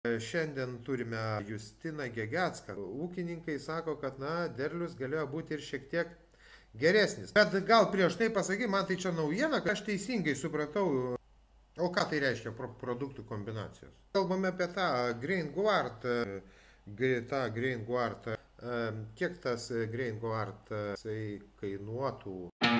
Šiandien turime Justiną Gegecką. Ūkininkai sako, kad derlius galėjo būti ir šiek tiek geresnis. Bet gal prieš tai pasaky, man tai čia naujiena, kad aš teisingai supratau, o ką tai reiškia produktų kombinacijos. Kalbame apie tą Grain Guard, kiek tas Grain Guard kainuotų.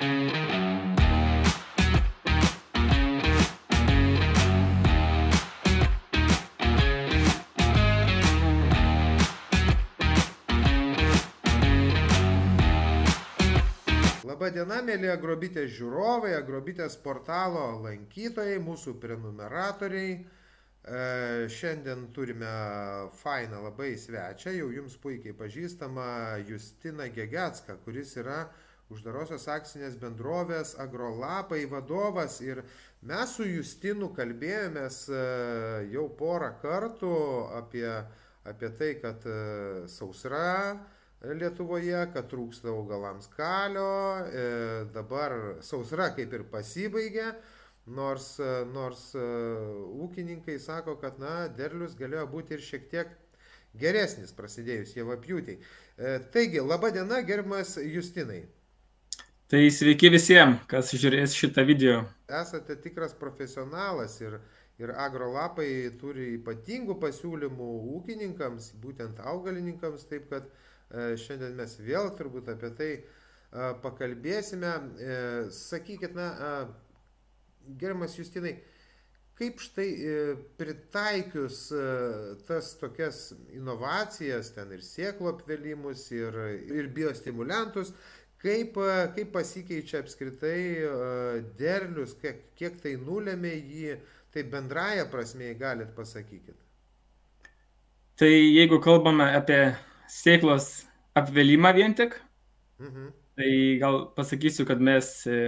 Labadiena, mėly Agrobitės žiūrovai, Agrobitės portalo lankytojai, mūsų prenumeratoriai. Šiandien turime fainą labai svečią, jau jums puikiai pažįstamą Justiną Gegecką, kuris yra uždarosios akcinės bendrovės Agrolapai vadovas. Ir mes su Justinu kalbėjomės jau porą kartų apie tai, kad sausra Lietuvoje, kad trūksta augalams kalio, dabar sausra kaip ir pasibaigė, nors ūkininkai sako, kad derlius galėjo būti ir šiek tiek geresnis prasidėjus javapjūtei. Taigi, laba diena, gerbiamas Justinai. Tai sveiki visiems, kas žiūrės šitą video. Esate tikras profesionalas ir Agrolapai turi ypatingų pasiūlymų ūkininkams, būtent augalininkams, taip kad šiandien mes vėl turbūt apie tai pakalbėsime. Sakykit, gerbiamas Justinai, kaip štai pritaikius tas tokias inovacijas, ten ir sėklų apvelimus, ir biostimuliantus, kaip pasikeičia apskritai derlius, kiek tai nulėmė jį, tai bendraja prasme galit pasakykit. Tai jeigu kalbame apie sėklos apvėlimą vien tik, tai gal pasakysiu, kad mes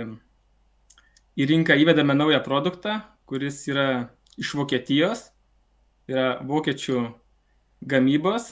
į rinką įvedame naują produktą, kuris yra iš Vokietijos, yra vokiečių gamybos.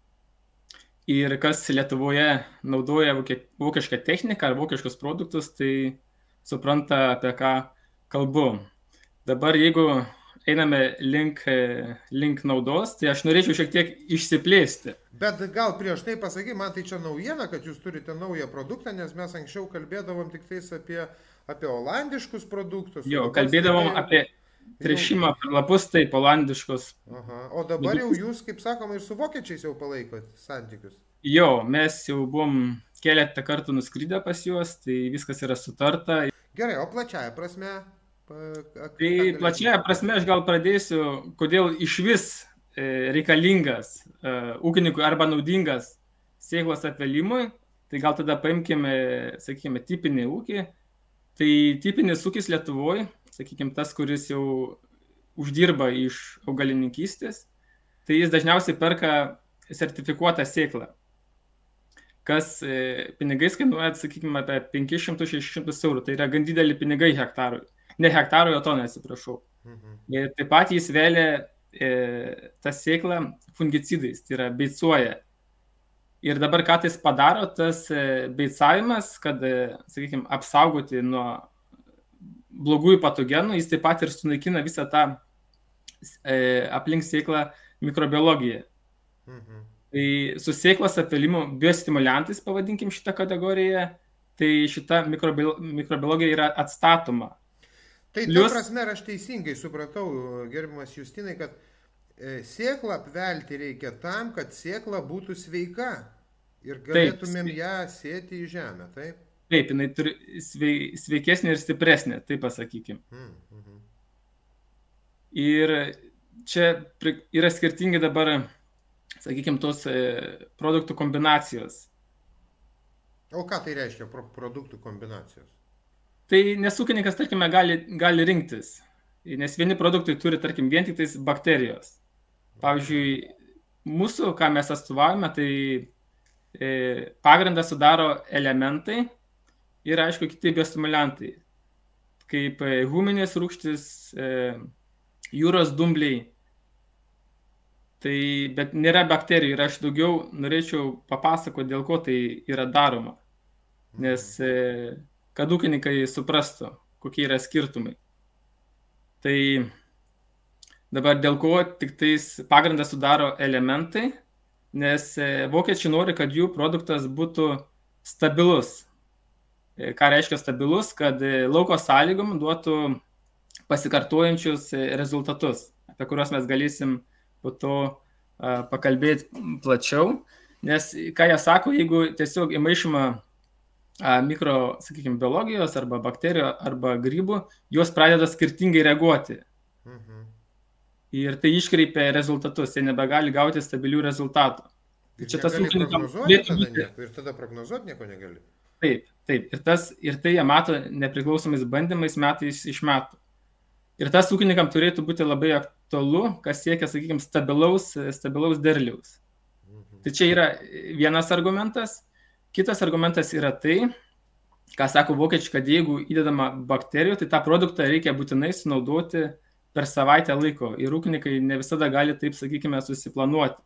Ir kas Lietuvoje naudoja vokišką techniką ar vokiškus produktus, tai supranta, apie ką kalbu. Dabar jeigu einame link naudos, tai aš norėčiau šiek tiek išsiplėsti. Bet gal prieš tai pasaky, man tai čia naujiena, kad jūs turite naują produktą, nes mes anksčiau kalbėdavom tik tais apie olandiškus produktus. Jo, kalbėdavom apie tręšimą per lapus, taip, olandiškus. O dabar jau jūs, kaip sakoma, ir su vokiečiais jau palaikot santykius. Jo, mes jau buvom keletą kartų nuskridę pas juos, tai viskas yra sutarta. Gerai, o plačiaja prasme? Tai plačiaja prasme aš gal pradėsiu, kodėl iš vis reikalingas ūkininkui arba naudingas sėklos apvėlimui. Tai gal tada paimkime, sakykime, tipinį ūkį. Tai tipinis ūkis Lietuvoje, sakykime, tas, kuris jau uždirba iš augalininkystės, tai jis dažniausiai perka sertifikuotą sėklą, kas pinigais kainuoja, sakykime, apie 500-600 eurų. Tai yra gan dideli pinigai hektarui. Ne hektarui, o tonai, atsiprašau. Ir taip pat jis vėlė tą sėklą fungicidais, tai yra beicuoja. Ir dabar ką tai padaro, tas beicavimas, kad, sakykime, apsaugoti nuo blogųjų patogenų, jis taip pat ir sunaikina visą tą aplink sėklą mikrobiologiją. Tai su sėklos apvėlimu biostimuliantais, pavadinkim šitą kategoriją, tai šita mikrobiologija yra atstatoma. Tai ta prasme, aš teisingai supratau, gerbiamas Justinai, kad sėklą apvelti reikia tam, kad sėkla būtų sveika ir galėtumėm ją sėti į žemę, taip? Taip, jinai turi sveikesnė ir stipresnė, taip pasakykim. Ir čia yra skirtingi dabar, sakykim, tos produktų kombinacijos. O ką tai reiškia produktų kombinacijos? Tai nes ūkininkas, tarkime, gali rinktis, nes vieni produktai turi, tarkim, vien tik tais bakterijos. Pavyzdžiui, mūsų, ką mes atstovavome, tai pagrindą sudaro elementai ir, aišku, kiti biostimuliantai, kaip huminės rūgštys, jūros dumbliai. Tai, bet nėra bakterijų ir aš daugiau norėčiau papasakoti, dėl ko tai yra daroma, nes kad ūkininkai suprastų, kokie yra skirtumai. Tai Dabar dėl ko tik tais pagrindą sudaro elementai, nes vokiečiai nori, kad jų produktas būtų stabilus. Ką reiškia stabilus, kad lauko sąlygom duotų pasikartojančius rezultatus, apie kuriuos mes galėsim po to pakalbėti plačiau. Nes, ką jie sako, jeigu tiesiog įmaišoma mikro, sakykime, biologijos arba bakterijų arba grybų, jos pradeda skirtingai reaguoti. Ir tai iškreipia rezultatus, jie nebegali gauti stabilių rezultatų. Tai čia tas ūkininkams ir tada prognozuoti nieko negali. Taip. Ir tai jie mato nepriklausomais bandymais metais iš metų. Ir tas ūkininkams turėtų būti labai aktualu, kas siekia, sakykime, stabilaus derliaus. Tai čia yra vienas argumentas. Kitas argumentas yra tai, ką sako vokiečiai, kad jeigu įdedama bakterijų, tai tą produktą reikia būtinai sunaudoti per savaitę laiko. Ir ūkininkai ne visada gali taip, sakykime, susiplanuoti.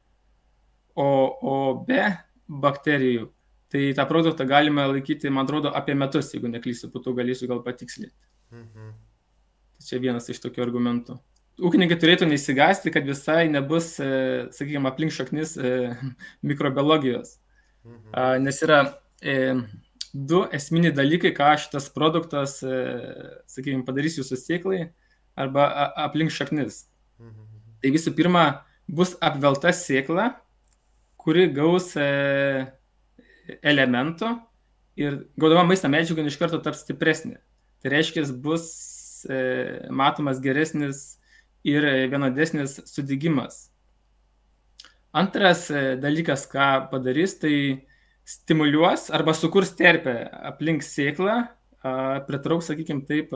O be bakterijų, tai tą produktą galime laikyti, man atrodo, apie metus, jeigu neklysiu, po to galėsiu gal patikslinti. Tai čia vienas iš tokių argumentų. Ūkininkai turėtų neįsigąsti, kad visai nebus, sakykime, aplink šaknis mikrobiologijos. Nes yra du esminiai dalykai, ką šitas produktas, sakykime, padarys jūsų sėklai arba aplink šaknis. Tai visų pirma, bus apvelta sėkla, kuri gaus elementų ir gaudama maistą medžiagą iš karto taps stipresnė. Tai reiškia, bus matomas geresnis ir vienodesnis sudygimas. Antras dalykas, ką padarys, tai stimuliuos arba sukurs terpę aplink sėklą, pritrauks, sakykime, taip,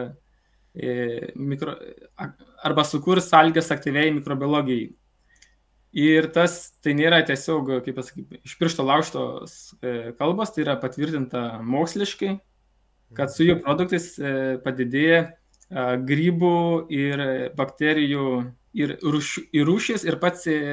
arba sukurs sąlygas aktyviai mikrobiologijai. Ir tai nėra tiesiog, kaip pasakyti, iš piršto laužtos kalbos, tai yra patvirtinta moksliškai, kad su jų produktais padidėja grybų ir bakterijų ir rūšis ir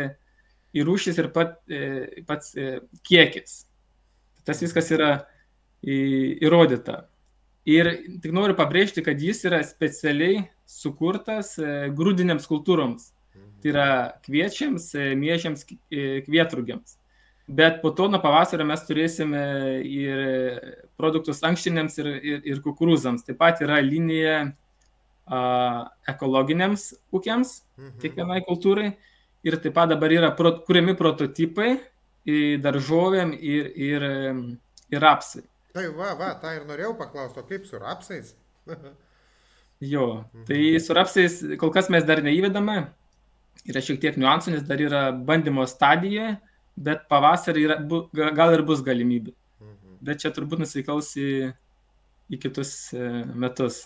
pats kiekis. Tas viskas yra įrodyta. Ir tik noriu pabrėžti, kad jis yra specialiai sukurtas grūdinėms kultūroms. Tai yra kviečiams, miežiams, kvietrugiams. Bet po to nuo pavasario mes turėsime ir produktus ankštiniams ir kukurūzams. Taip pat yra linija ekologiniams ūkiams, kiekvienai kultūrai. Ir taip pat dabar yra kuriami prototipai daržovėm ir rapsai. Tai tą ir norėjau paklausti, o kaip su rapsais? Jo, tai su rapsais kol kas mes dar neįvedame. Yra šiek tiek niuansų, nes dar yra bandymo stadijoje, bet pavasarį gal ir bus galimybė. Bet čia turbūt nusikals į kitus metus.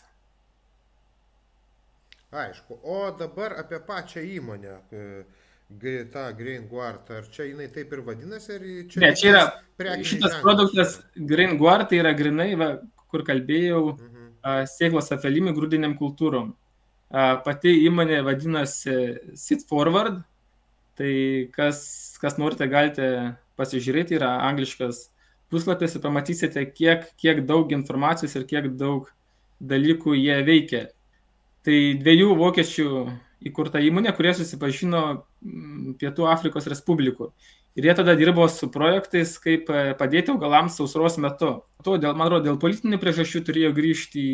Aišku, o dabar apie pačią įmonę, tą GrainGuard, ar čia jinai taip ir vadinasi? Ne, čia yra šitas produktas GrainGuard, tai yra grinai, kur kalbėjau, sėklos apvelimai grūdiniam kultūrom. Pati įmonė vadinasi Seed Forward, tai kas norite, galite pasižiūrėti, yra angliškas puslapis ir pamatysite, kiek daug informacijos ir kiek daug dalykų jie veikia. Tai 2 vokiečių įkurta įmonė, kurie susipažino Pietų Afrikos Respublikų. Ir jie tada dirbo su projektais, kaip padėti augalams sausros metu. Man atrodo, dėl politinių priežasčių turėjo grįžti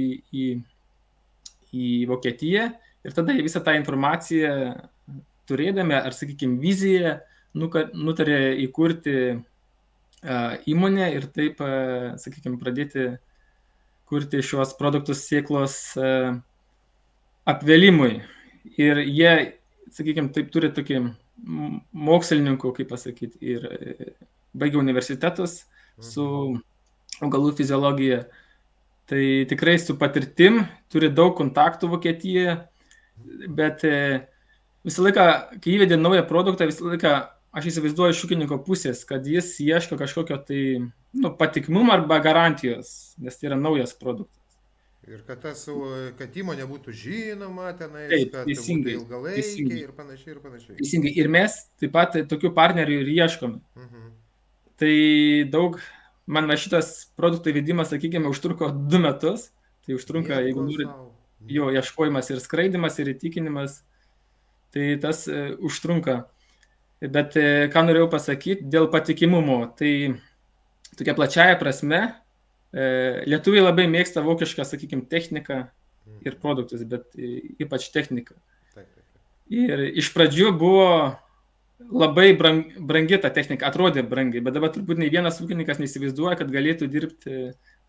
į Vokietiją ir tada visą tą informaciją turėdami, ar, sakykime, viziją, nutarė įkurti įmonę ir taip, sakykime, pradėti kurti šios produktus sėklos apvelimui. Ir jie, sakykime, taip turi tokį mokslininkų, kaip pasakyti, ir baigė universitetus su augalų fiziologija. Tai tikrai su patirtim, turi daug kontaktų Vokietijoje, bet visą laiką, kai įvedė naują produktą, visą laiką aš įsivaizduoju iš ūkininko pusės, kad jis ieško kažkokio tai patikimumo arba garantijos, nes tai yra naujas produktas. Ir kad įmonė būtų žinoma tenais, taip, kad būtų ilgalaikiai ir panašiai. Teisingai. Ir mes taip pat tokių partnerių ir ieškome. Tai man šitas produktų įvedimas, sakykime, užtruko 2 metus. Tai užtrunka, jeigu nori, jo ieškojimas ir skraidimas, ir įtikinimas. tai tas užtrunka. Bet ką norėjau pasakyti dėl patikimumo, tai tokia plačiaja prasme, lietuviai labai mėgsta vokišką, sakykime, techniką ir produktus, bet ypač techniką. Ir iš pradžių buvo labai brangi ta technika, atrodė brangiai, bet dabar turbūt nei vienas ūkininkas neįsivaizduoja, kad galėtų dirbti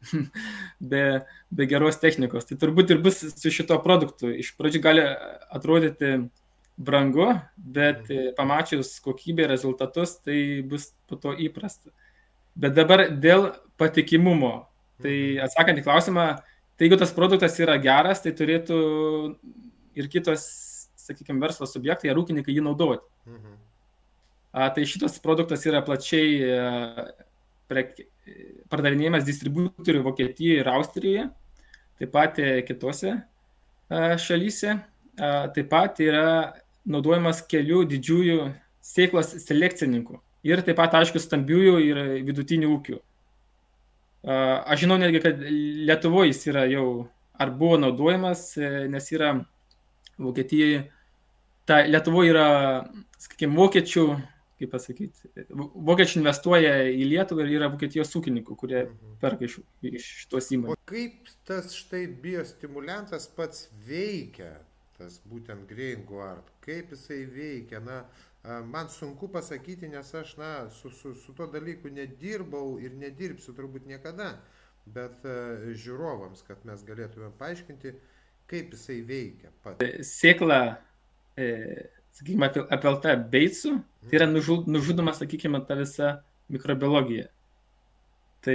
be geros technikos. Tai turbūt ir bus su šito produktu. Iš pradžių gali atrodyti brangu, bet pamačius kokybę rezultatus, tai bus po to įprasta. Bet dabar dėl patikimumo. Tai atsakant į klausimą, tai jeigu tas produktas yra geras, tai turėtų ir kitos, sakykime, verslo subjektai ar ūkininkai jį naudoti. Tai šitas produktas yra plačiai pardavinėjimas distributorių Vokietijoje ir Austrijoje, taip pat kitose šalyse. Taip pat yra naudojamas kelių didžiųjų sėklos selekcininkų ir taip pat, aišku, stambiųjų ir vidutinių ūkių. Aš žinau netgi, kad Lietuvoje jis yra jau, ar buvo naudojamas, nes yra Vokietijoje, Lietuvoje yra, sakykime, vokiečių, kaip pasakyti, vokiečiai investuoja į Lietuvą ir yra Vokietijos ūkininkų, kurie perka iš tos įmonės. O kaip tas štai biostimuliantas pats veikia, tas būtent GrainGuard, kaip jisai veikia? Na, man sunku pasakyti, nes aš su tuo dalyku nedirbau ir nedirbsiu turbūt niekada, bet žiūrovams, kad mes galėtume paaiškinti, kaip jisai veikia. Sėkla, sakykime, apelta beicu, tai yra nužudoma, sakykime, ta visa mikrobiologija. Tai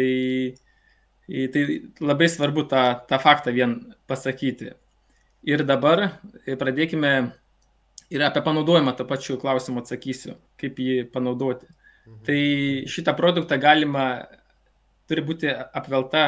labai svarbu tą faktą vien pasakyti. Ir dabar pradėkime ir apie panaudojimą tą pačių klausimą atsakysiu, kaip jį panaudoti. Tai šitą produktą turi būti apvelta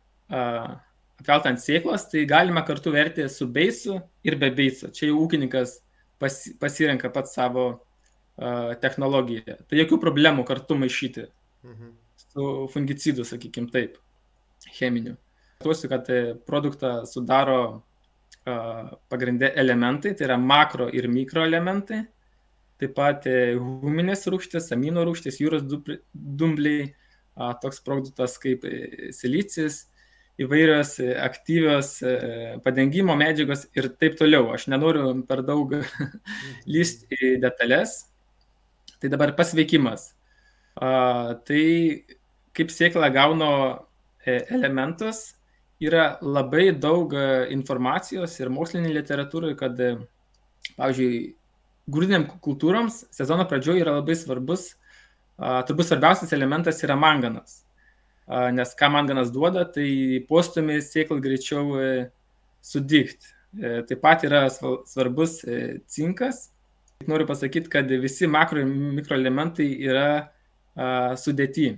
ant sėklos, tai galima kartu verti su beicu ir be beico. Čia jau ūkininkas pasirenka pats savo technologiją. Tai jokių problemų kartu maišyti su fungicidu, sakykime taip, cheminiu. Tuosiu, kad produktą sudaro pagrindė elementai, tai yra makro ir mikroelementai, taip pat huminės rūgštys, amino rūgštys, jūros dumbliai, toks produktas kaip silicis, įvairios aktyvios padengimo medžiagos ir taip toliau. Aš nenoriu per daug lysti į detalės. Tai dabar pasveikimas. Tai kaip sėkla gauna elementus, yra labai daug informacijos ir mokslinė literatūra, kad, pavyzdžiui, grūdiniam kultūroms sezono pradžioje yra labai svarbus, turbūt svarbiausias elementas yra manganas. Nes ką manganas duoda, tai postūmį sėklą greičiau sudygti. Taip pat yra svarbus cinkas. Noriu pasakyti, kad visi makro ir mikroelementai yra sudėti.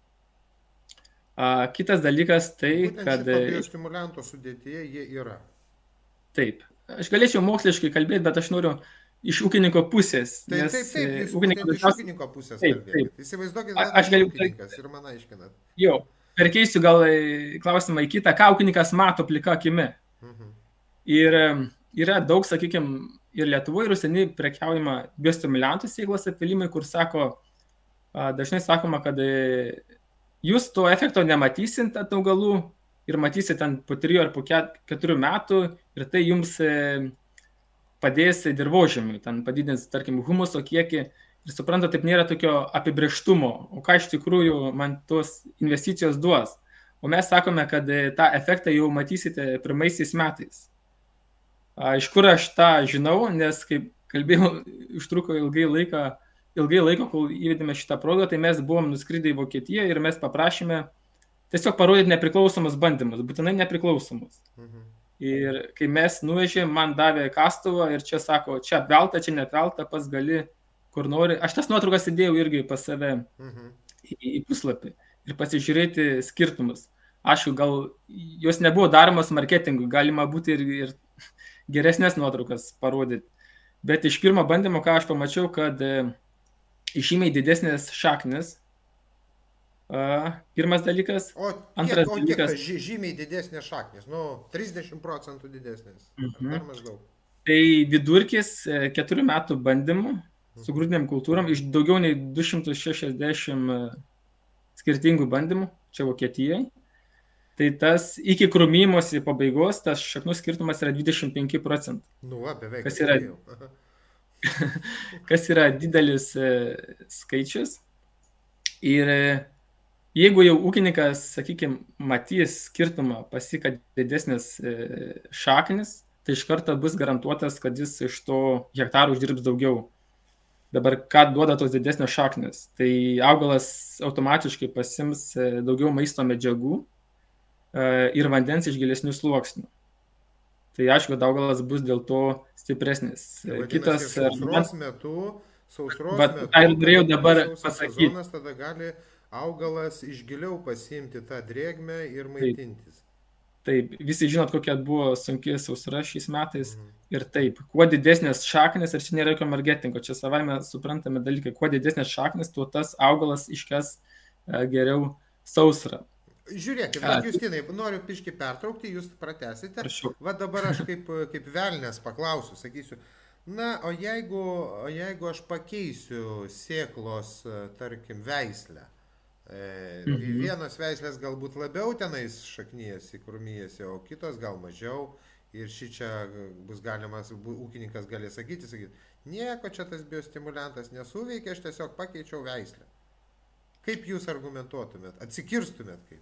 Kitas dalykas tai, kad... Būtent šito biostimulianto sudėtyje jie yra. Taip. Aš galėčiau moksliškai kalbėti, bet aš noriu iš ūkininko pusės. Taip, jūs būtent iš ūkininko pusės kalbėti. Įsivaizduokit, aš galiu ūkininkas ir man aiškinat. Jo, perkeisiu gal klausimą į kitą, ką ūkininkas mato plika akimi. Ir yra daug, sakykime, ir Lietuvoje, ir užsieny prekiaujama biostimuliantų sėklos apvilimai, kur dažnai sakoma, kad jūs to efekto nematysit ant augalų ir matysit po 3 ar po 4 metų ir tai jums padės dirvožemiui, ten padidins, tarkim, humuso kiekį ir supranta, taip nėra tokio apibrėžtumo, o ką iš tikrųjų man tos investicijos duos. O mes sakome, kad tą efektą jau matysite pirmaisiais metais. Iš kur aš tą žinau, nes kaip kalbėjau, užtruko ilgai laiko, kol įvedėme šitą produktą, tai mes buvom nuskridę į Vokietiją ir mes paprašėme tiesiog parodyti nepriklausomus bandymus, būtinai nepriklausomus. Ir kai mes nuvežėm, man davė kastuvą ir čia sako, čia apvelta, čia neapvelta, pats gali, kur nori. Aš tas nuotraukas įdėjau irgi pas save į puslapį ir pasižiūrėti skirtumus. Aišku, gal jos nebuvo daromas marketingui, galima būti ir geresnės nuotraukas parodyti. Bet iš pirmo bandymo, ką aš pamačiau, kad žymiai didesnės šaknis. Pirmas dalykas. Antras dalykas. Žymiai didesnės šaknis. 30% didesnės. Ar maždaug? Tai vidurkis 4 metų bandymų su grūdiniam kultūrom iš daugiau nei 260 skirtingų bandymų, čia Vokietijai. Tai tas iki krūmymosi pabaigos, tas šaknų skirtumas yra 25%. Nu, va, beveik. Kas yra didelis skaičius. Ir jeigu jau ūkininkas, sakykime, matys skirtumą pasi, kad didesnis šaknis, tai iš karto bus garantuotas, kad jis iš to hektarų uždirbs daugiau. Dabar ką duoda tos didesnės šaknis? Tai augalas automatiškai pasims daugiau maisto medžiagų ir vandens iš gilesnių sluoksnių. Tai aišku, kad augalas bus dėl to stipresnis. Kitas sausros metu, norėjau dabar pasakyti. Tada gali augalas iš giliau pasiimti tą drėgmę ir maitintis. Taip, visi žinot, kokia buvo sunki sausra šiais metais. Ir taip, kuo didesnės šaknis, ir čia nėra jokio marketingo, čia savaime suprantame dalykai, kuo didesnės šaknis, tuo tas augalas iškes geriau sausrą. Žiūrėkit, Justinai, noriu piškį pertraukti, jūs pratęsite. Va dabar aš kaip velnės paklausiu, sakysiu, na, o jeigu aš pakeisiu sėklos, tarkim, veislę, vienos veislės galbūt labiau tenais šaknyjasi, krūmyjasi, o kitos gal mažiau, ir šičia bus galimas, ūkininkas gali sakyti, nieko čia tas biostimuliantas nesuveikia, aš tiesiog pakeičiau veislę. Kaip jūs argumentuotumėt, atsikirstumėt kaip?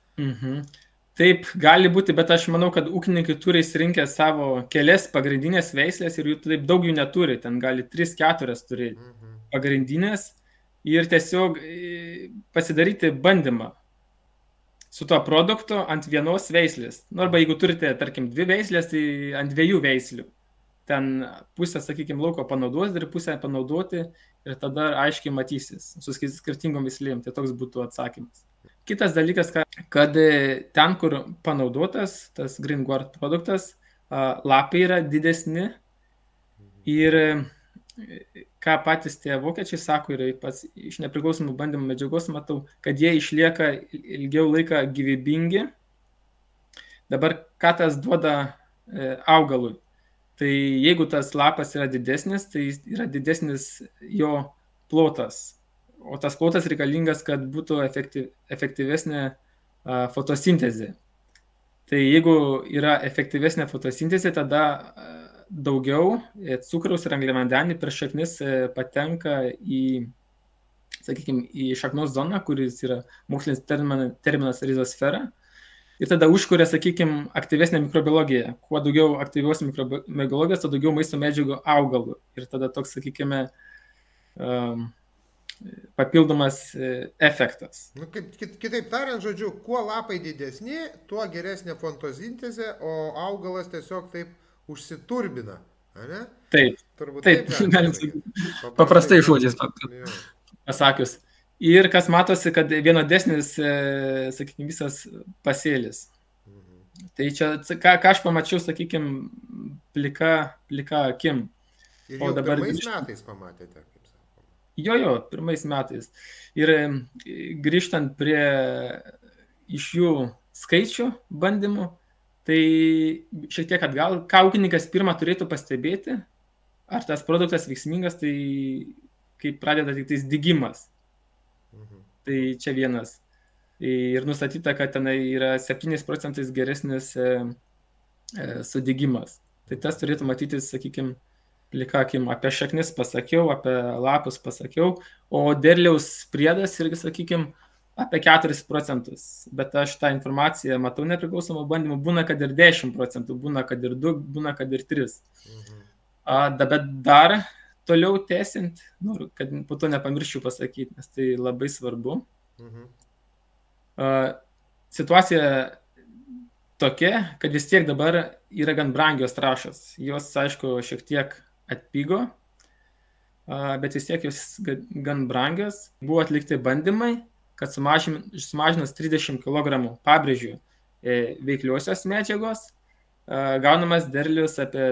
Taip, gali būti, bet aš manau, kad ūkininkai turi įsirinkę savo kelias pagrindinės veislės ir jų taip daug jų neturi, ten gali 3-4 turėti pagrindinės ir tiesiog pasidaryti bandymą su to produktu ant vienos veislės. Arba jeigu turite, tarkim, 2 veislės, tai ant 2 veislių. Ten pusę, sakykime, lauko panaudos ir pusę panaudoti ir tada aiškiai matysis su skirtingom veislėm. Tai toks būtų atsakymas. Kitas dalykas, kad ten, kur panaudotas tas GreenGuard produktas, lapai yra didesni ir ką patys tie vokiečiai sako ir pats iš nepriklausomų bandymų medžiagos matau, kad jie išlieka ilgiau laiką gyvybingi. Dabar ką tas duoda augalui? Tai jeigu tas lapas yra didesnis, tai yra didesnis jo plotas. O tas plotas reikalingas, kad būtų efektyvesnė fotosintezė. Tai jeigu yra efektyvesnė fotosintezė, tada daugiau cukraus ir angliavandenį per šaknis patenka į šaknos zoną, kuris yra mokslinis terminas rizosfera. Ir tada užkuria, sakykime, aktyvesnė mikrobiologija. Kuo daugiau aktyvios mikrobiologijos, tuo daugiau maisto medžiagų augalų. Ir tada toks, sakykime, papildomas efektas. Nu, kitaip tariant, žodžiu, kuo lapai didesni, tuo geresnė fotosintezė, o augalas tiesiog taip užsiturbina. Ne? Taip, taip galim sakyti. Paprastai žodžiais pasakius. Ir kas matosi, kad vienodesnis, sakykime, visas pasėlis. Tai čia, ką aš pamačiau, sakykime, plika akim. Ir jau dabar pirmais metais pamatėte? Jo, pirmais metais. Ir grįžtant prie iš jų skaičių bandymų, tai šiek tiek atgal, ką ūkininkas pirmą turėtų pastebėti, ar tas produktas veiksmingas, tai kai pradeda tik tais dygimas. Tai čia vienas. Ir nustatyta, kad tenai yra 7% geresnis sudygimas. Tai tas turėtų matyti, sakykime, plikakim, apie šaknis pasakiau, apie lapus pasakiau, o derliaus priedas irgi, sakykime, apie 4%. Bet aš tą informaciją matau nepriklausomų bandymų, būna, kad ir 10%, būna, kad ir 2, būna, kad ir 3. Bet dar toliau tęsiant, noriu, kad po to nepamirščiau pasakyti, nes tai labai svarbu. Situacija tokia, kad vis tiek dabar yra gan brangios trąšos. Jos, aišku, šiek tiek atpigo, bet vis tiek jos gan brangios. Buvo atlikti bandymai, kad sumažinus 30 kg pabrėžių veikliosios medžiagos, gaunamas derlius apie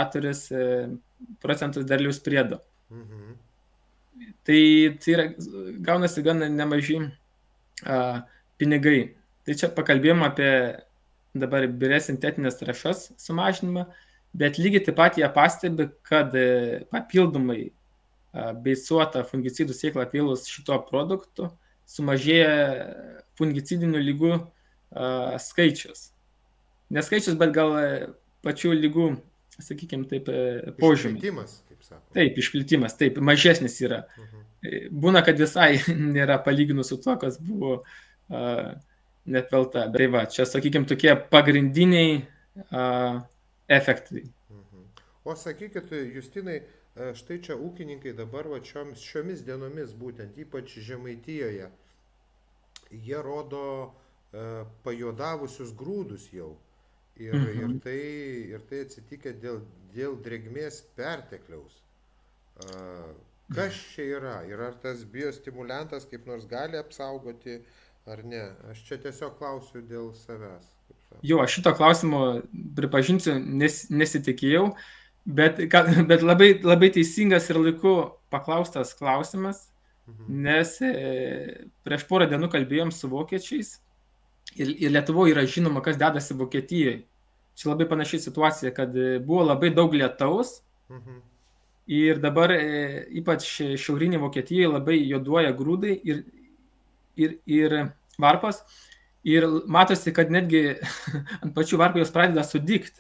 2-4% derliaus priedo. Tai yra, gaunasi gan nemaži pinigai. Tai čia pakalbėjom apie dabar birės sintetinės trąšas sumažinimą, bet lygiai taip pat jie pastebi, kad papildomai beisuota fungicidų sėklą apvėlus šito produktu sumažėja fungicidinių lygų skaičius. Neskaičius, bet gal pačių lygų, sakykime, taip, požymį. Išplitimas, kaip sako. Taip, išplitimas, taip, mažesnis yra. Būna, kad visai nėra palyginus su tuo, kas buvo nepelta. Tai va, čia, sakykime, tokie pagrindiniai efektai. O sakykit, Justinai, štai čia ūkininkai dabar va, šiomis dienomis, būtent ypač Žemaitijoje, jie rodo pajuodavusius grūdus jau. Ir tai atsitikė dėl drėgmės pertekliaus. Kas čia yra? Ir ar tas biostimuliantas kaip nors gali apsaugoti, ar ne? Aš čia tiesiog klausiu dėl savęs. Jo, aš šito klausimo, pripažinsiu, nesitikėjau, bet labai, labai teisingas ir laiku paklaustas klausimas, nes prieš porą dienų kalbėjom su vokiečiais ir Lietuvoje yra žinoma, kas dedasi Vokietijoje. Čia labai panaši situacija, kad buvo labai daug lietaus ir dabar ypač šiaurinė Vokietijoje labai juoduoja grūdai ir varpos. Ir matosi, kad netgi ant pačių varpų jos pradeda sudygti.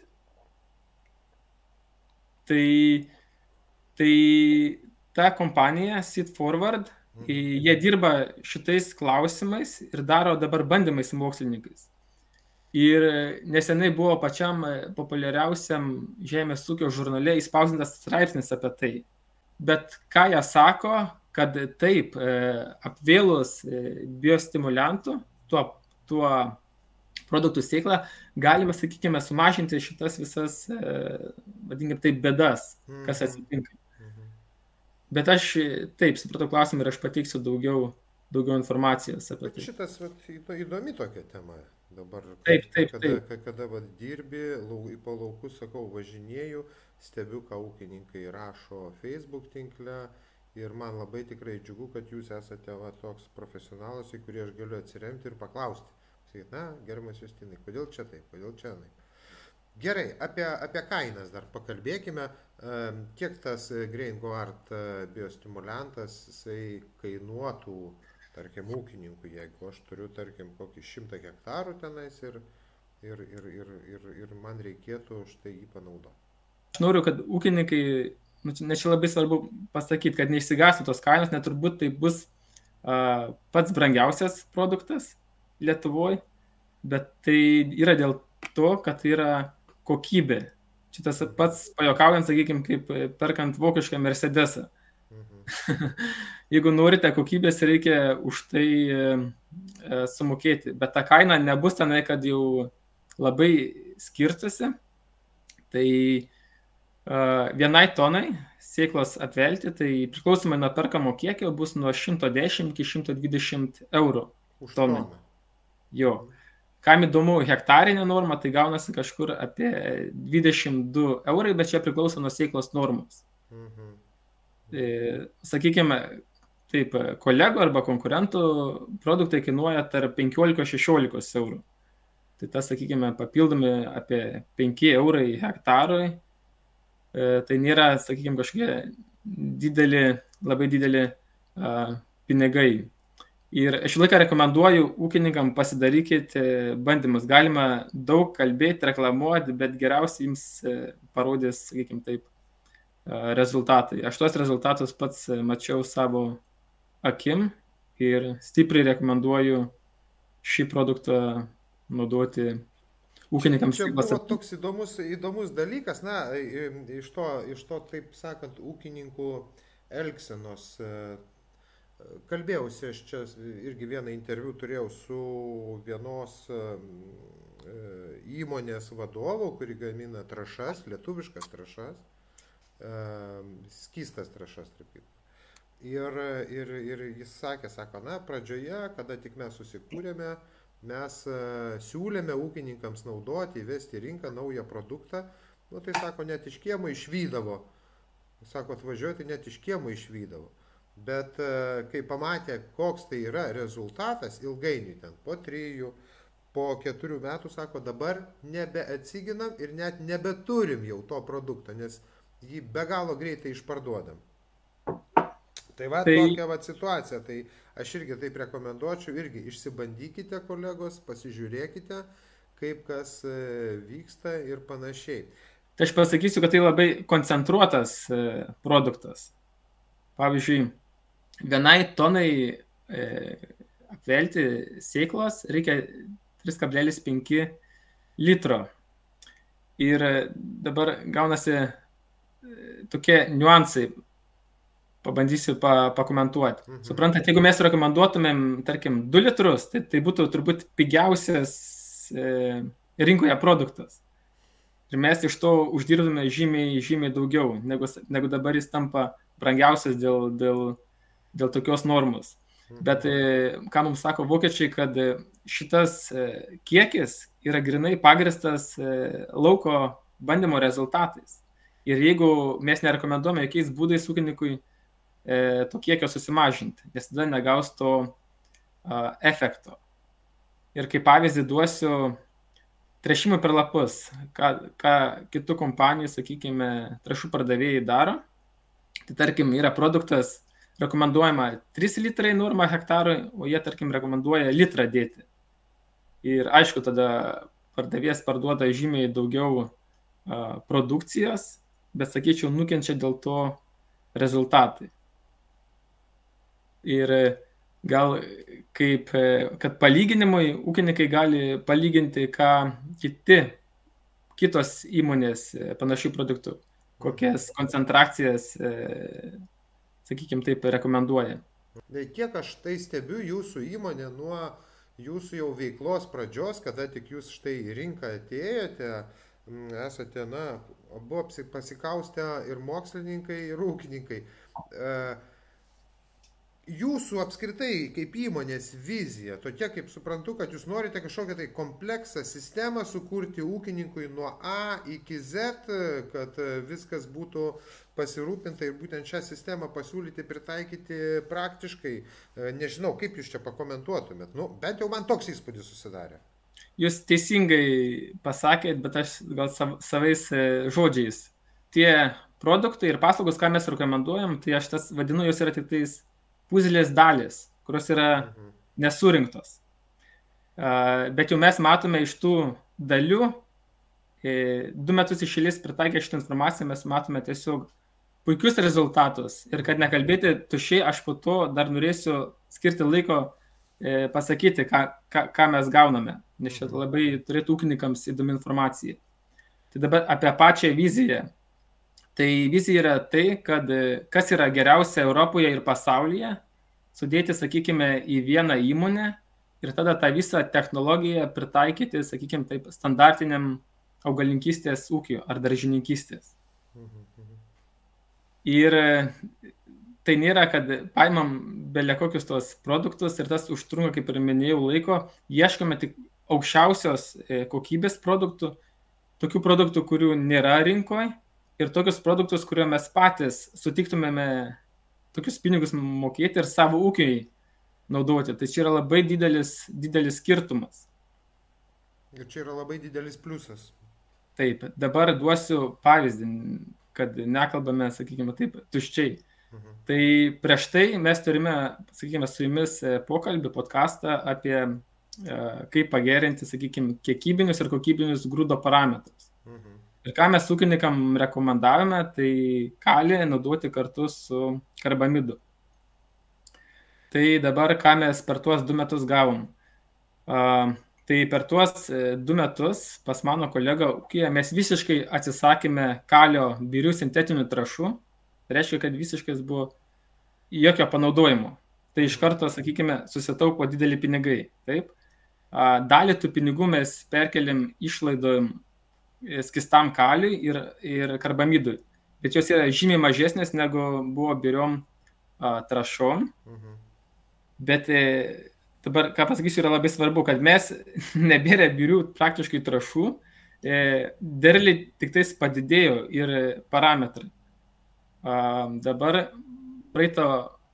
Tai ta kompanija, Seed Forward, jie dirba šitais klausimais ir daro dabar bandymais su mokslininkais. Ir nesenai buvo pačiam populiariausiam žemės ūkio žurnale įspausdintas straipsnis apie tai. Bet ką jie sako, kad taip, apvėlus biostimuliantų, tuo produktų sėklą, galima, sakykime, sumažinti šitas visas, vadinkime taip, bėdas, kas atsitinka. Bet aš taip supratau klausimą ir aš pateiksiu daugiau informacijos apie tai. Šitas įdomi tokia tema. Dabar, taip. Kada dirbi, po laukus, sakau, važinėju, stebiu, ką ūkininkai rašo Facebook tinkle ir man labai tikrai džiugu, kad jūs esate toks profesionalas, į kurį aš galiu atsiremti ir paklausti. Na, gerbiamas Justinai, kodėl čia taip, kodėl čia taip. Gerai, apie kainas dar pakalbėkime. Kiek tas GrainGuard biostimuliantas jisai kainuotų, tarkim, ūkininkui, jeigu aš turiu, tarkim, kokį 100 hektarų tenais ir man reikėtų štai jį panaudoti. Aš noriu, kad ūkininkai, nes čia labai svarbu pasakyti, kad neišsigastų tos kainos, net turbūt tai bus pats brangiausias produktas Lietuvoje, bet tai yra dėl to, kad tai yra kokybė. Čia tas pats pajuokaujant, sakykime, kaip perkant vokišką Mercedesą. Jeigu norite kokybės, reikia už tai sumokėti, bet ta kaina nebus tenai, kad jau labai skirtusi. Tai vienai tonai sėklos atvelti, tai priklausomai nuo perkamo kiekio bus nuo 110 iki 120 eurų už toną. Jo. Kam įdomu hektarinė norma, tai gaunasi kažkur apie 22 eurai, bet čia priklauso nuo sėklos normos. Sakykime, taip, kolegų arba konkurentų produktai kainuoja tarp 15-16 eurų. Tai tas, sakykime, papildomi apie 5 eurai hektarui. Tai nėra, sakykime, kažkokie labai dideli pinigai. Ir aš laiką rekomenduoju ūkininkam pasidarykite bandymus. Galima daug kalbėti, reklamuoti, bet geriausiai jums parodys, sakykime taip, rezultatai. Aš tuos rezultatus pats mačiau savo akim ir stipriai rekomenduoju šį produktą naudoti ūkininkams. Čia buvo toks įdomus dalykas, na, iš to, taip sakant, ūkininkų elgsenos. Kalbėjausi, aš čia irgi vieną interviu turėjau su vienos įmonės vadovu, kuri gamina trąšas, lietuviškas trąšas, skystas trąšas, tarp. Ir jis sako, na, pradžioje, kada tik mes susikūrėme, mes siūlėme ūkininkams naudoti, įvesti į rinką naują produktą, nu tai sako, net iš kiemo išvydavo. Sako, atvažiuoti net iš kiemo išvydavo. Bet kai pamatė, koks tai yra rezultatas, ilgainiui ten po 3, po 4 metų sako, dabar nebeatsiginam ir net nebeturim jau to produkto, nes jį be galo greitai išparduodam. Tai va, tokia va situacija, tai aš irgi taip rekomenduočiau, irgi išsibandykite, kolegos, pasižiūrėkite, kaip kas vyksta ir panašiai. Tai aš pasakysiu, kad tai labai koncentruotas produktas. Pavyzdžiui, vienai tonai apvelti sėklos reikia 3,5 litro. Ir dabar gaunasi tokie niuansai, pabandysiu pakomentuoti. Suprantat, jeigu mes rekomenduotumėm, tarkim, 2 litrus, tai būtų turbūt pigiausias rinkoje produktas. Ir mes iš to uždirbtume žymiai daugiau, negu dabar jis tampa brangiausias dėl tokios normos. Bet ką mums sako vokiečiai, kad šitas kiekis yra grinai pagristas lauko bandymo rezultatais. Ir jeigu mes nerekomenduojame jokiais būdais ūkininkui to kiekio susimažinti, nes tada negaus to efekto. Ir kaip pavyzdį duosiu tręšimui per lapus, ką kitų kompanijų, sakykime, trąšų pardavėjai daro. Tai tarkim, yra produktas, rekomenduojama 3 litrai normą hektarui, o jie, tarkim, rekomenduoja litrą dėti. Ir aišku, tada pardavėjas parduoda žymiai daugiau produkcijos, bet, sakyčiau, nukenčia dėl to rezultatai. Ir gal kad palyginimui ūkininkai gali palyginti, ką kitos įmonės panašių produktų, kokias koncentracijas, sakykime, taip rekomenduoja. Kiek aš tai stebiu jūsų įmonę nuo jūsų jau veiklos pradžios, kada tik jūs štai į rinką atėjote, esate, abu pasikaustę ir mokslininkai, ir ūkininkai. Jūsų apskritai kaip įmonės vizija, tokia kaip suprantu, kad jūs norite kažkokią tai kompleksą, sistemą sukurti ūkininkui nuo A iki Z, kad viskas būtų pasirūpinta ir būtent šią sistemą pasiūlyti, pritaikyti praktiškai. Nežinau, kaip jūs čia pakomentuotumėt. Bent jau man toks įspūdis susidarė. Jūs teisingai pasakėt, bet aš gal savais žodžiais. Tie produktai ir paslaugos, ką mes rekomenduojam, tai aš tas vadinu, jos yra tik tais puzlės dalis, kurios yra nesurinktos. Bet jau mes matome iš tų dalių, 2 metus iš eilės pritaikę šitą informaciją, mes matome tiesiog puikius rezultatus. Ir kad nekalbėti tuščiai, aš po to dar norėsiu skirti laiko pasakyti, ką mes gauname, nes čia labai turėtų ūkininkams įdomi informacija. Tai dabar apie pačią viziją. Tai vizija yra tai, kad kas yra geriausia Europoje ir pasaulyje, sudėti, sakykime, į vieną įmonę ir tada tą visą technologiją pritaikyti, sakykime, taip, standartiniam augalininkystės ūkiu ar daržininkystės. Ir tai nėra, kad paimam belekokius tos produktus ir tas užtrunka, kaip ir minėjau, laiko, ieškome tik aukščiausios kokybės produktų, tokių produktų, kurių nėra rinkoje, ir tokius produktus, kuriuo mes patys sutiktumėme tokius pinigus mokėti ir savo ūkiai naudoti. Tai čia yra labai didelis skirtumas. Ir čia yra labai didelis pliusas. Taip, dabar duosiu pavyzdį, kad nekalbame, sakykime, taip, tuščiai. Tai prieš tai mes turime, sakykime, su jumis pokalbį, podcastą apie kaip pagerinti, sakykime, kiekybinius ir kokybinius grūdo parametrus. Ir ką mes ūkininkam rekomendavome, tai kalį naudoti kartu su karbamidu. Tai dabar, ką mes per tuos 2 metus gavom. Tai per tuos 2 metus pas mano kolegą ūkyje mes visiškai atsisakėme kalio birių sintetinių trąšų. Tai reiškia, kad visiškai buvo jokio panaudojimo. Tai iš karto, sakykime, susitaupo dideli pinigai. Taip? Dalį tų pinigų mes perkeliam išlaidojim skistam kaliui ir karbamidui. Bet jos yra žymiai mažesnės negu buvo biriom trąšom. Bet dabar, ką pasakysiu, yra labai svarbu, kad mes nebėrė birių praktiškai trąšų, derliai tik tais padidėjo ir parametrai. Dabar praeito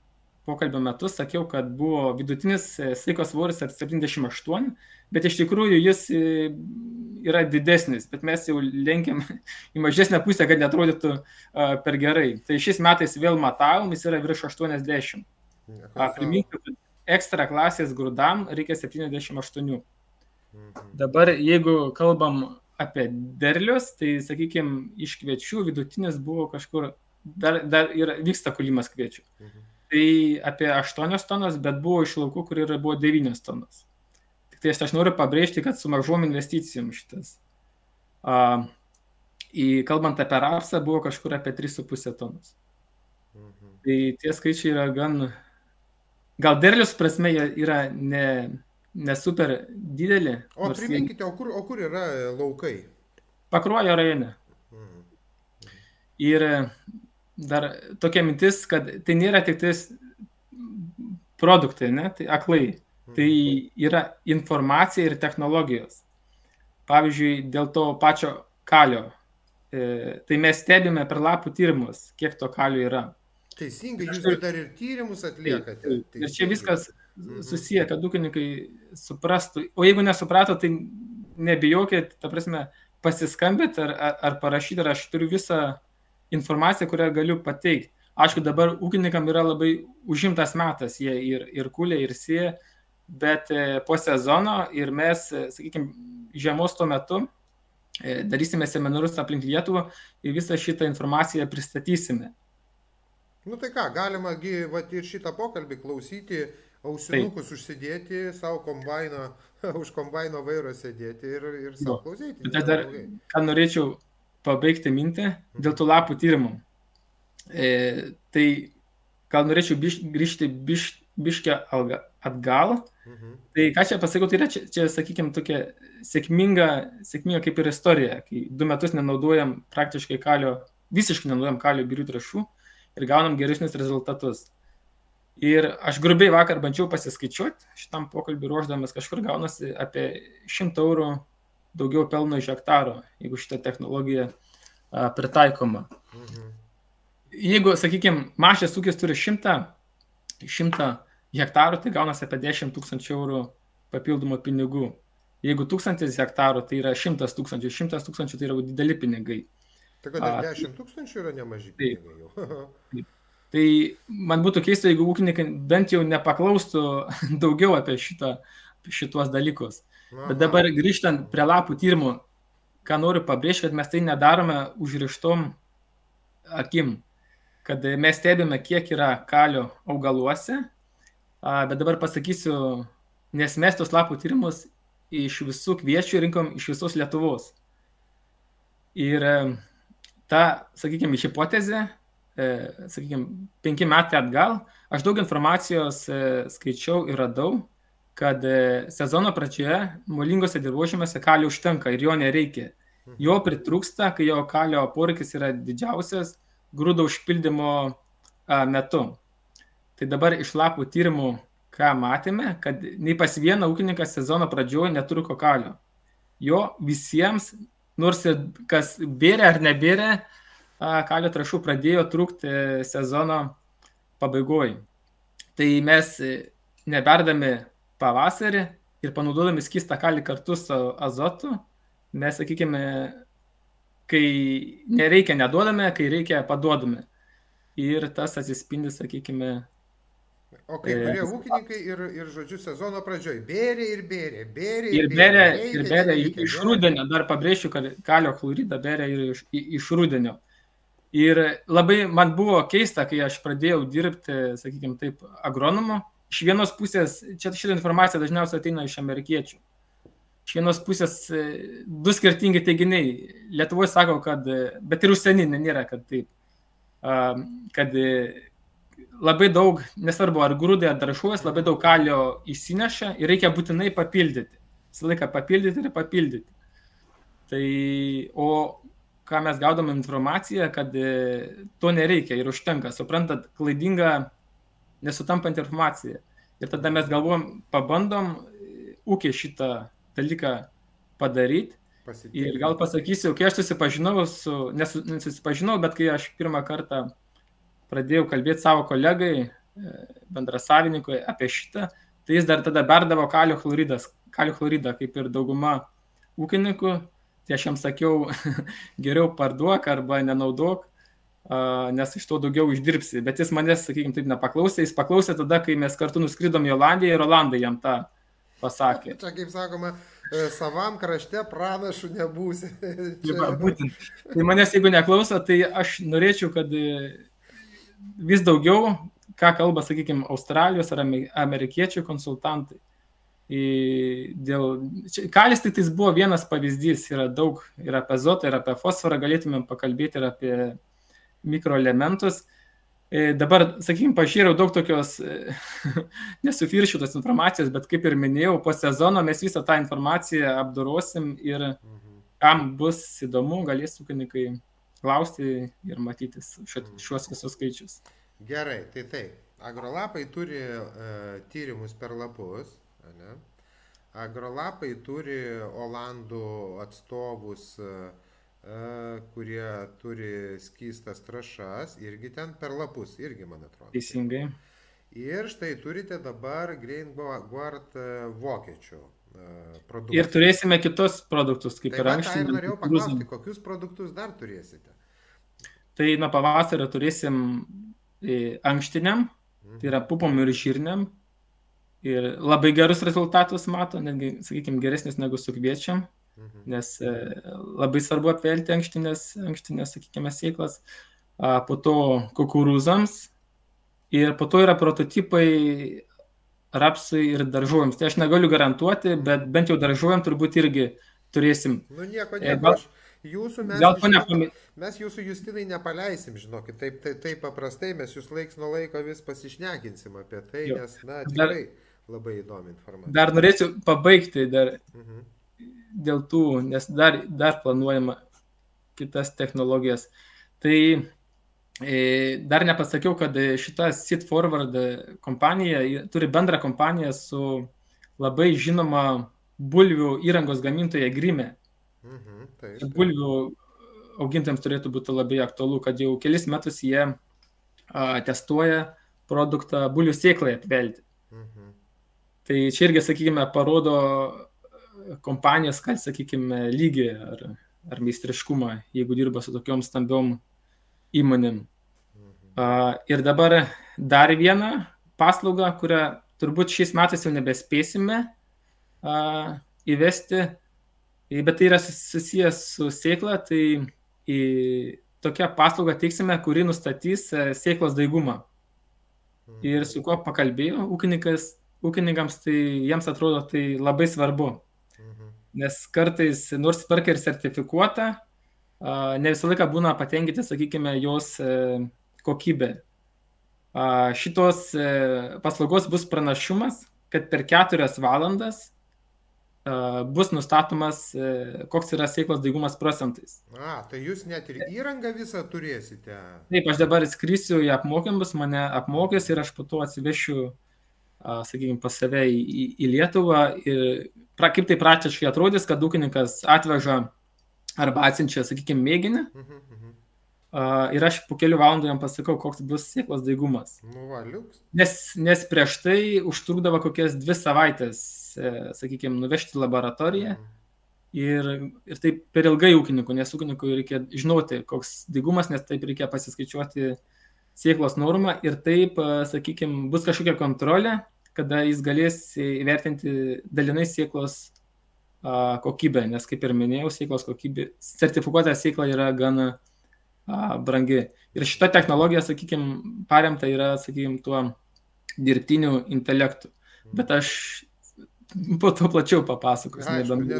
pokalbio metu sakiau, kad buvo vidutinis sveiko svoris 78, bet iš tikrųjų jis yra didesnis, bet mes jau lenkiam į mažesnę pusę, kad neatrodytų per gerai. Tai šiais metais vėl matavom, jis yra virš 80. Priminsiu, kad ekstra klasės grūdam reikia 78. Dabar, jeigu kalbam apie derlius, tai, sakykime, iš kviečių vidutinis buvo kažkur, dar vyksta kulimas kviečių. Tai apie 8 tonas, bet buvo iš laukų, kur buvo 9 tonas. Tik tai aš noriu pabrėžti, kad su mažom investicijom šitas. Kalbant apie rapsą, buvo kažkur apie 3,5 tonas. Tai tie skaičiai yra gal derlius prasme yra ne super didelį. O priminkite, o kur yra laukai? Pakruojo rajone. Ir dar tokia mintis, kad tai nėra tik tais produktai, ne? Tai aklai. Tai yra informacija ir technologijos. Pavyzdžiui, dėl to pačio kalio. Tai mes stebime per lapų tyrimus, kiek to kalio yra. Teisingai, jūs dar ir tyrimus atliekate. Ir čia viskas susiję, kad ūkininkai suprastų. O jeigu nesuprato, tai nebijokit, ta prasme, pasiskambėt ar parašyti, ar aš turiu visą informaciją, kurią galiu pateikti. Aišku, dabar ūkininkam yra labai užimtas metas, jie ir kulia, ir sėja, bet po sezono ir mes, sakykime, žiemos tuo metu darysime seminarus aplink Lietuvą ir visą šitą informaciją pristatysime. Nu tai ką, galima ir šitą pokalbį klausyti, ausinukus užsidėti, savo kombainą, už kombaino vairo sėdėti ir savo klausyti. Bet aš dar, ką norėčiau pabaigti mintį dėl tų lapų tyrimų. Tai gal norėčiau grįžti biškę atgal. Tai ką čia pasakau, tai yra čia sakykime, tokia sėkminga kaip ir istorija, kai 2 metus nenaudojam praktiškai kalio, visiškai nenaudojam kalio birių trąšų ir gaunam geresnius rezultatus. Ir aš grubiai vakar bandžiau pasiskaičiuoti, šitam pokalbį ruošdamas kažkur gaunasi apie 100 eurų daugiau pelno iš hektaro, jeigu šitą technologiją pritaikoma. Jeigu, sakykime, mažas ūkis turi 100 hektarų, tai gaunasi apie 10 000 eurų papildomų pinigų. Jeigu 1000 hektarų, tai yra 100 000, 100 000 tai yra dideli pinigai. Tai kad 10 000 yra nemaži pinigai jau. Tai man būtų keista, jeigu ūkininkai bent jau nepaklaustų daugiau apie šitos dalykus. Bet dabar grįžtant prie lapų tyrimų, ką noriu pabrėžti, kad mes tai nedarome užrištom akim, kad mes stebime, kiek yra kalio augaluose, bet dabar pasakysiu, nes mes tos lapų tyrimus iš visų kviečių rinkom iš visos Lietuvos. Ir ta, sakykime, hipotezė, sakykime, 5 metai atgal, aš daug informacijos skaičiau ir radau, kad sezono pradžioje molingose dirvožemiuose kalio užtenka ir jo nereikia. Jo pritrūksta, kai jo kalio poreikis yra didžiausias grūdo užpildymo metu. Tai dabar iš lapų tyrimų, ką matėme, kad nei pas vieną ūkininką sezono pradžioje netrūko kalio. Jo visiems, nors ir kas bėrė ar nebėrė, kalio trąšų pradėjo trūkti sezono pabaigoje. Tai mes neberdami pavasarį ir panaudodami skystą kalį kartu su azotu, mes, sakykime, kai nereikia neduodame, kai reikia paduodame. Ir tas atsispindi, sakykime... O kai kurie ūkininkai ir žodžiu, sezono pradžioj bėrė ir bėrė. Ir bėrė iš rudenio, dar pabrėšiu, kad kalio chloridą bėrė ir iš rudenio. Ir labai man buvo keista, kai aš pradėjau dirbti, sakykime taip, agronomu. Iš vienos pusės, šitą informaciją dažniausiai ateina iš amerikiečių. Iš vienos pusės 2 skirtingi teiginiai. Lietuvoje sako, kad, bet ir užsieny nėra, kad taip, kad labai daug, nesvarbu ar grūdai, ar trąšos, labai daug kalio įsineša ir reikia būtinai papildyti. Visą laiką papildyti ir papildyti. Tai, o ką mes gaudome informaciją, kad to nereikia ir užtenka. Suprantat, klaidinga, nesutampant informaciją. Ir tada mes galvojam, pabandom ūkį šitą dalyką padaryti. Ir gal pasakysiu, kai aš nesusipažinau, bet kai aš pirmą kartą pradėjau kalbėti savo kolegai, bendrasavininkui apie šitą, tai jis dar tada berdavo kalio chloridą, kaip ir dauguma ūkininkų. Tai aš jam sakiau, geriau parduok arba nenaudok, nes iš to daugiau uždirbsi. Bet jis manęs, sakykime, taip nepaklausė. Jis paklausė tada, kai mes kartu nuskridom į Olandiją ir Olandai jam tą pasakė. Čia, kaip sakoma, savam krašte pranašų nebūsi. Būtent. Tai manęs, jeigu neklauso, tai aš norėčiau, kad vis daugiau, ką kalba, sakykime, Australijos ar amerikiečių konsultantai. Kalis tai buvo vienas pavyzdys, yra daug ir apie azotą, ir apie fosforą, galėtumėm pakalbėti ir apie mikroelementus. Dabar, sakykime, pažiūrėjau daug tokios nesufiršytos informacijos, bet kaip ir minėjau, po sezono mes visą tą informaciją apdorosim ir kam bus įdomu, galės ūkininkai klausti ir matyti šiuos visus skaičius. Gerai, tai taip. Agrolapai turi tyrimus per lapus. Ne? Agrolapai turi Olandų atstovus, kurie turi skystas trąšas, irgi ten per lapus, irgi man atrodo. Teisingai. Ir štai turite dabar GrainGuard vokiečių produktus. Ir turėsime kitus produktus, kaip ir anksčiau. Tai norėjau paklausti, kokius produktus dar turėsite? Tai nuo pavasario turėsim ankštiniam, tai yra pupom ir žirniam. Ir labai gerus rezultatus mato, netgi, sakykime, geresnis negu su kviečiam, nes labai svarbu apvelti ankštinės, sakykime, sėklas, po to kukurūzams ir po to yra prototipai rapsui ir daržovėms. Tai aš negaliu garantuoti, bet bent jau daržovėm turbūt irgi turėsim. Nu nieko, mes jūsų Justinai nepaleisim, žinokit, taip paprastai, mes jūs laiks nuo laiko vis pasišnekinsim apie tai, nes, na, tikrai labai įdomi informacija. Dar norėčiau pabaigti dėl tų, nes dar planuojama kitas technologijas. Tai dar nepasakiau, kad šita Seed Forward kompanija turi bendrą kompaniją su labai žinoma bulvių įrangos gamintoja Grime. Bulvių augintams turėtų būti labai aktualu, kad jau kelis metus jie testuoja produktą bulvių sėklai apvelti. Tai čia irgi, sakykime, parodo kompanijos, kad, sakykime, lygį ar meistriškumą, jeigu dirba su tokiom stambiom įmonėm. Ir dabar dar vieną paslaugą, kurią turbūt šiais metais jau nebespėsime įvesti, bet tai yra susijęs su sėkla, tai tokią paslaugą teiksime, kuri nustatys sėklos daigumą. Ir su kuo pakalbėjau, ūkininkams tai jiems atrodo tai labai svarbu, nes kartais, nors perka ir sertifikuota, ne visą laiką būna patenkinti, sakykime, jos kokybė. Šitos paslaugos bus pranašumas, kad per 4 valandas bus nustatomas, koks yra sėklos daigumas procentais. Tai jūs net ir įrangą visą turėsite? Taip, aš dabar skrisiu į apmokymus, mane apmokys ir aš po to atsivešiu, sakykime, pas save į Lietuvą. Ir kaip tai praktiškai atrodys, kad ūkininkas atveža arba atsiunčia, sakykime, mėginį. Ir aš po kelių valandų jam pasakau, koks bus sėklos daigumas. Nes prieš tai užtrukdavo kokias 2 savaitės, sakykime, nuvežti į laboratoriją. Ir tai per ilgai ūkininkų, nes ūkininkui reikia žinoti, koks daigumas, nes taip reikia pasiskaičiuoti sėklos normą. Ir taip, sakykime, bus kažkokia kontrolė, kada jis galės įvertinti dalinai sėklos kokybę. Nes, kaip ir minėjau, sėklos kokybė, sertifikuota sėkla yra gana brangi. Ir šita technologija, sakykime, paremta yra, sakykime, tuo dirbtiniu intelektu. Bet aš po to plačiau papasakosiu.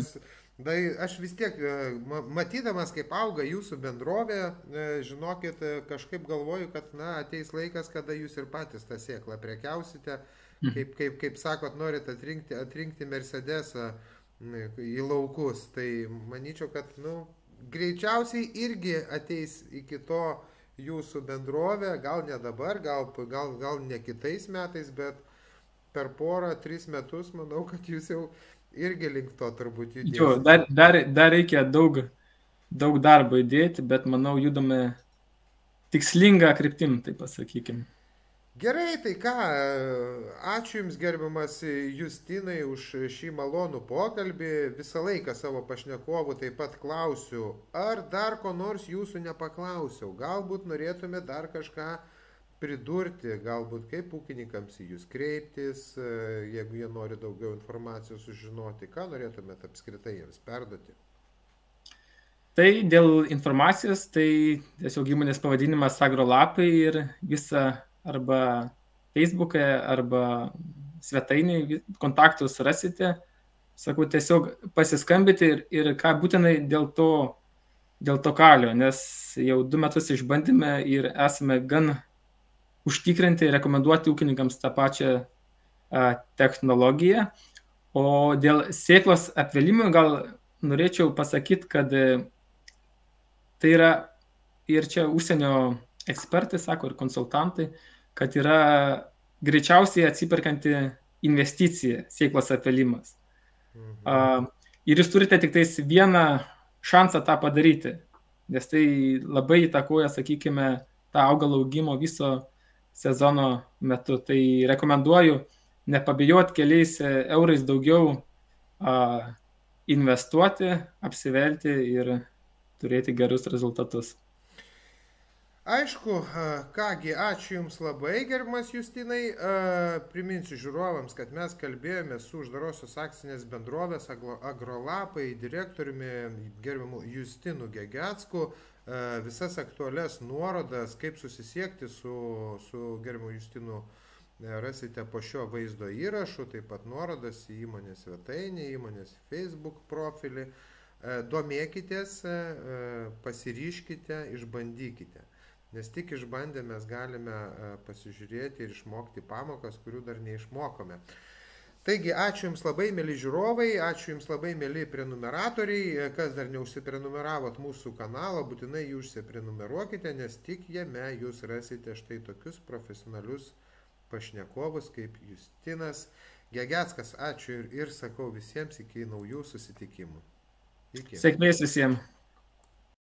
Aš vis tiek, matydamas, kaip auga jūsų bendrovė, žinokit, kažkaip galvoju, kad ateis laikas, kada jūs ir patys tą sėklą prekiausite. Kaip sakot, norit atrinkti Mercedesą į laukus. Tai manyčiau, kad greičiausiai irgi ateis iki to jūsų bendrovė, gal ne dabar, gal ne kitais metais, bet per 3 metus, manau, kad jūs jau irgi link to turbūt judėsite. Dar reikia daug darbo įdėti, bet manau, judame tikslingą kryptim, tai pasakykime. Gerai, tai ką, ačiū Jums gerbiamas Justinai už šį malonų pokalbį. Visą laiką savo pašnekovų taip pat klausiu, ar dar ko nors Jūsų nepaklausiau. Galbūt norėtume dar kažką pridurti, galbūt kaip ūkininkams į Jūs kreiptis, jeigu jie nori daugiau informacijos sužinoti, ką norėtumėte apskritai jiems perduoti. Tai dėl informacijos, tai tiesiog įmonės pavadinimas Agrolapai ir visą arba Facebook'e, arba svetainėje kontaktus rasite. Sakau, tiesiog pasiskambyti ir ką būtinai dėl to kalio, nes jau 2 metus išbandėme ir esame gan užtikrinti, rekomenduoti ūkininkams tą pačią technologiją. O dėl sėklos apvėlimų gal norėčiau pasakyti, kad tai yra ir čia užsienio ekspertai sako ir konsultantai, kad yra greičiausiai atsiperkanti investicija sėklos apvėlimas. Ir jūs turite tik tais vieną šansą tą padaryti, nes tai labai įtakoja, sakykime, tą augalų augimo viso sezono metu. Tai rekomenduoju nepabijoti keliais eurais daugiau investuoti, apsivelti ir turėti gerus rezultatus. Aišku, kągi, ačiū Jums labai, gerbiamas Justinai. Priminsiu žiūrovams, kad mes kalbėjome su uždarosios akcinės bendrovės Agrolapai direktoriumi gerbiamu Justinu Gegecku. Visas aktualias nuorodas, kaip susisiekti su gerbiamu Justinu, rasite po šio vaizdo įrašu, taip pat nuorodas į įmonės svetainę, įmonės Facebook profilį. Domėkitės, pasiryškite, išbandykite. Nes tik išbandę mes galime pasižiūrėti ir išmokti pamokas, kurių dar neišmokome. Taigi, ačiū Jums labai, mėly žiūrovai, ačiū Jums labai, mėly prenumeratoriai. Kas dar neužsiprenumeravot mūsų kanalą, būtinai jį užsiprenumeruokite, nes tik jame Jūs rasite štai tokius profesionalius pašnekovus kaip Justinas Gegeckas. Ačiū ir sakau visiems iki naujų susitikimų. Iki. Sėkmės visiems.